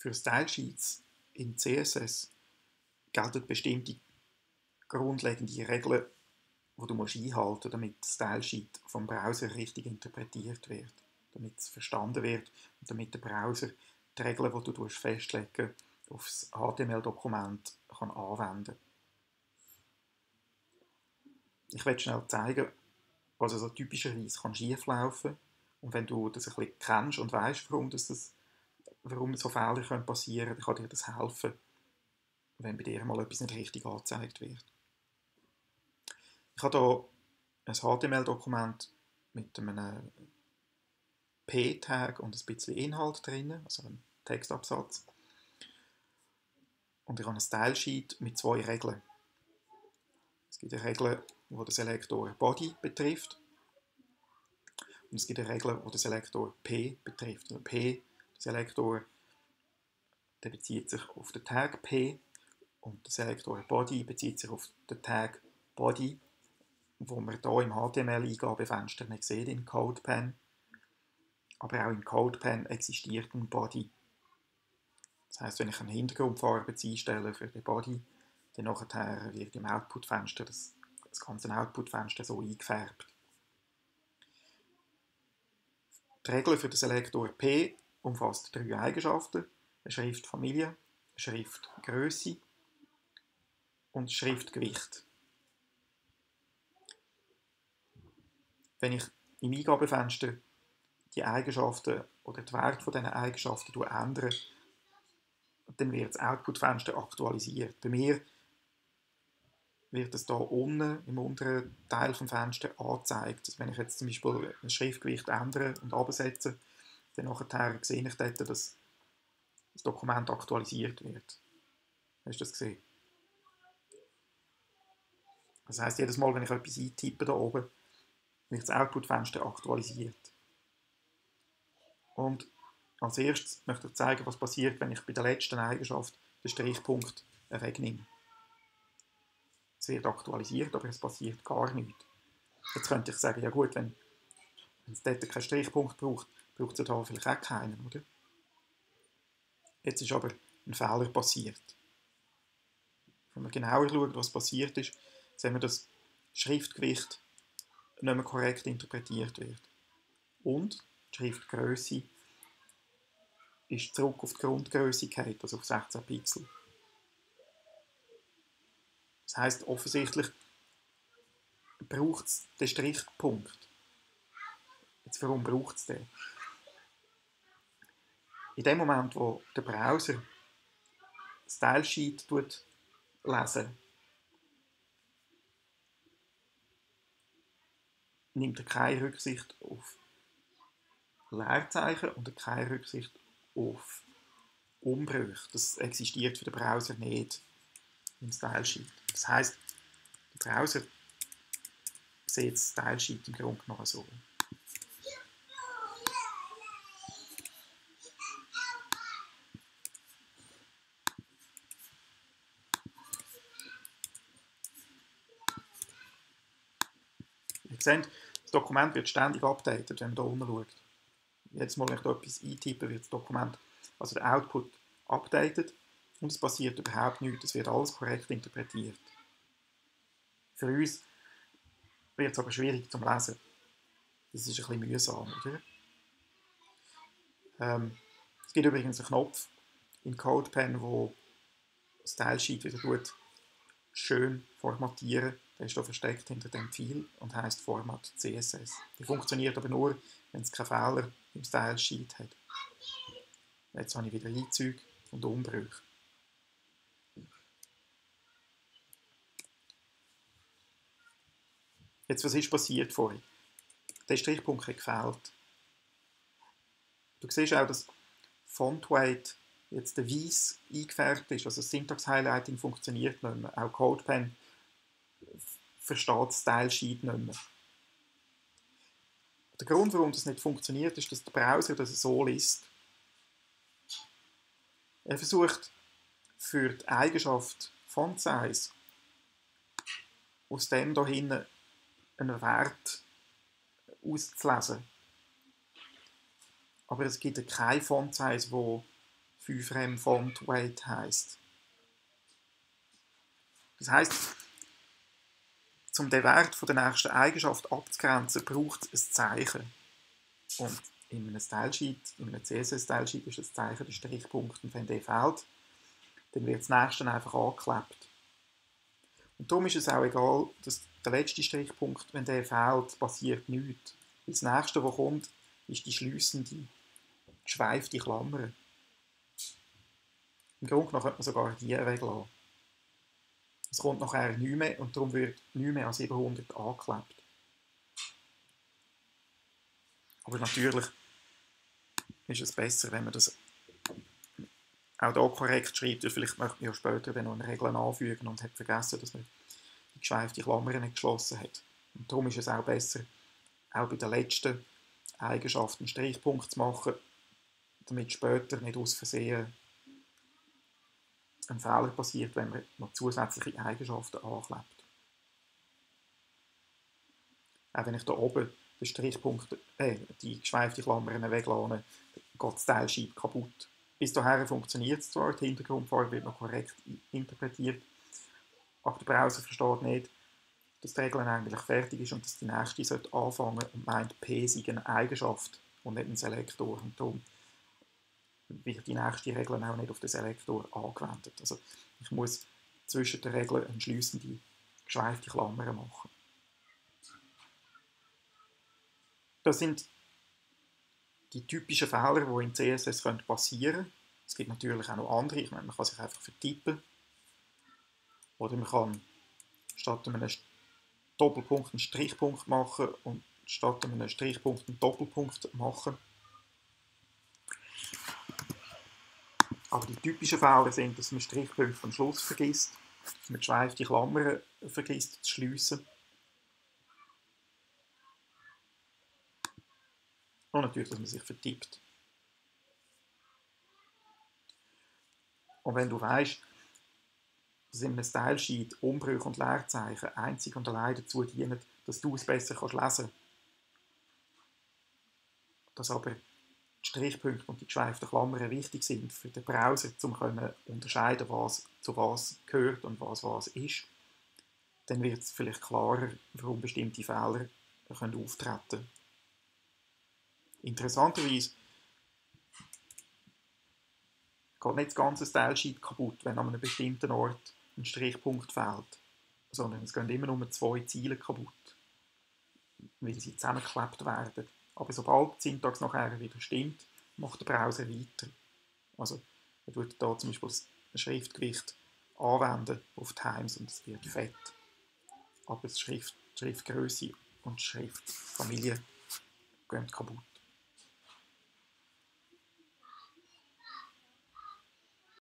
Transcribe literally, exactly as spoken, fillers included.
Für Stylesheets in C S S gelten bestimmte grundlegende Regeln, die du musst einhalten musst, damit das Stylesheet vom Browser richtig interpretiert wird, damit es verstanden wird und damit der Browser die Regeln, die du festlegen auf das H T M L-Dokument kann anwenden. Ich werde schnell zeigen, was also typischerweise kann schieflaufen kann. Und wenn du das ein bisschen kennst und weißt, warum, das, das, warum so Fehler passieren können, dann kann dir das helfen, wenn bei dir mal etwas nicht richtig angezeigt wird. Ich habe hier ein H T M L-Dokument mit einem P-Tag und ein bisschen Inhalt drin, also einem Textabsatz. Und ich habe ein Stylesheet mit zwei Regeln. Es gibt eine Regel, die den Selektor Body betrifft. Und es gibt eine Regel, die den Selektor P betrifft. Also P, der Selektor, der bezieht sich auf den Tag P und der Selektor Body bezieht sich auf den Tag Body, wo man hier im H T M L-Eingabefenster nicht sieht in CodePen. Aber auch in CodePen existiert ein Body. Das heisst, wenn ich eine Hintergrundfarbe einstelle für den Body, dann nachher wird im Output-Fenster das, das ganze Output-Fenster so eingefärbt. Die Regel für den Selektor P umfasst drei Eigenschaften: eine Schriftfamilie, eine Schriftgröße und Schriftgewicht. Wenn ich im Eingabefenster die Eigenschaften oder die Werte von diesen Eigenschaften ändere, dann wird das Output-Fenster aktualisiert. Bei mir wird es hier unten im unteren Teil des Fensters angezeigt. Also wenn ich jetzt zum Beispiel ein Schriftgewicht ändere und absetze, dann nachher sehe ich dort, dass das Dokument aktualisiert wird. Hast du das gesehen? Das heisst, jedes Mal, wenn ich etwas eintippe hier oben, wird das Output-Fenster aktualisiert. Und als erstes möchte ich zeigen, was passiert, wenn ich bei der letzten Eigenschaft den Strichpunkt wegnehme. Es wird aktualisiert, aber es passiert gar nichts. Jetzt könnte ich sagen, ja gut, wenn, wenn es dort keinen Strichpunkt braucht, braucht es da vielleicht auch keinen, oder? Jetzt ist aber ein Fehler passiert. Wenn wir genauer schauen, was passiert ist, sehen wir, dass das Schriftgewicht nicht mehr korrekt interpretiert wird. Und die Schriftgröße ist zurück auf die Grundgröße gefallen, also auf sechzehn Pixel. Das heisst, offensichtlich braucht es den Strichpunkt. Jetzt, warum braucht es den? In dem Moment, wo der Browser das Stylesheet lesen, nimmt er keine Rücksicht auf Leerzeichen und keine Rücksicht auf Umbrüche. Das existiert für den Browser nicht im Stylesheet. Das heisst, der Browser sieht das Stylesheet im Grunde genommen so. Ihr seht, das Dokument wird ständig updated, wenn man hier unten schaut. Jedes Mal, wenn ich hier etwas eintippe, wird das Dokument, also der Output, updated und es passiert überhaupt nichts. Es wird alles korrekt interpretiert. Für uns wird es aber schwierig zum Lesen. Das ist ein bisschen mühsam, oder? Ähm, es gibt übrigens einen Knopf in CodePen, wo das Stylesheet wieder tut, schön formatieren. Der ist hier versteckt hinter dem Pfeil und heisst Format C S S. Die funktioniert aber nur, wenn es keine Fehler im Stylesheet hat. Jetzt habe ich wieder Einzüge und Umbrüche. Jetzt, was ist passiert vorhin? Der Strichpunkt hat gefehlt. Du siehst auch, dass Font Weight jetzt der Weiss eingefärbt ist, also das Syntax Highlighting funktioniert nicht mehr. Auch CodePen versteht das Stylesheet nicht mehr. Der Grund, warum das nicht funktioniert, ist, dass der Browser das so liest. Er versucht für die Eigenschaft Font Size aus dem hier hinten einen Wert auszulesen. Aber es gibt keine Font Size, die fünf Rem Font Weight heisst. Das heisst, um den Wert von der nächsten Eigenschaft abzugrenzen, braucht es ein Zeichen. Und in einem Stylesheet, in einem C S S-Stylesheet ist das Zeichen der Strichpunkt, und wenn der fehlt, dann wird das nächste einfach angeklebt. Und darum ist es auch egal, dass der letzte Strichpunkt, wenn der fehlt, passiert nichts. Weil das nächste, was kommt, ist die schliessende, geschweifte Klammer. Im Grunde genommen könnte man sogar die weglassen. Es kommt nachher nichts mehr und darum wird nichts mehr an siebenhundert angeklebt. Aber natürlich ist es besser, wenn man das auch hier korrekt schreibt. Vielleicht möchte man ja später dann noch eine Regel anfügen und hat vergessen, dass man die geschweifte Klammer nicht geschlossen hat. Und darum ist es auch besser, auch bei der letzten Eigenschaft einen Strichpunkt zu machen, damit später nicht aus Versehen ein Fehler passiert, wenn man noch zusätzliche Eigenschaften anklebt. Auch wenn ich hier oben den Strichpunkt, äh, die geschweifte Klammer weglasse, geht das Stylesheet kaputt. Bis dahin funktioniert es zwar, die Hintergrundfarbe wird noch korrekt interpretiert, aber der Browser versteht nicht, dass die Regel eigentlich fertig ist und dass die nächste sollte anfangen und meint, P sei eine Eigenschaft und nicht ein Selektor. Und darum wird die nächste Regel auch nicht auf den Selektor angewendet. Also ich muss zwischen den Regeln eine schliessende, geschweifte Klammer machen. Das sind die typischen Fehler, die im C S S passieren können. Es gibt natürlich auch noch andere. Ich meine, man kann sich einfach vertippen. Oder man kann statt einem Doppelpunkt einen Strichpunkt machen und statt einem Strichpunkt einen Doppelpunkt machen. Aber die typischen Fehler sind, dass man Strichpunkte am Schluss vergisst, dass man geschweifte Klammern vergisst zu schliessen. Und natürlich, dass man sich vertippt. Und wenn du weißt, dass in einem Stylesheet Umbrüche und Leerzeichen einzig und allein dazu dienen, dass du es besser kannst lesen kannst, dass aber die Strichpunkte und die geschweiften Klammern wichtig sind für den Browser, um zu unterscheiden, was zu was gehört und was was ist, dann wird es vielleicht klarer, warum bestimmte Fehler können auftreten können. Interessanterweise geht nicht das ganze Stylesheet kaputt, wenn an einem bestimmten Ort ein Strichpunkt fehlt, sondern es gehen immer nur zwei Zeilen kaputt, weil sie zusammengeklebt werden. Aber sobald die Syntax nachher wieder stimmt, macht der Browser weiter. Also er tut hier zum Beispiel das Schriftgewicht anwenden auf Times und es wird fett. Aber die Schrift, Schriftgröße und die Schriftfamilie gehen kaputt.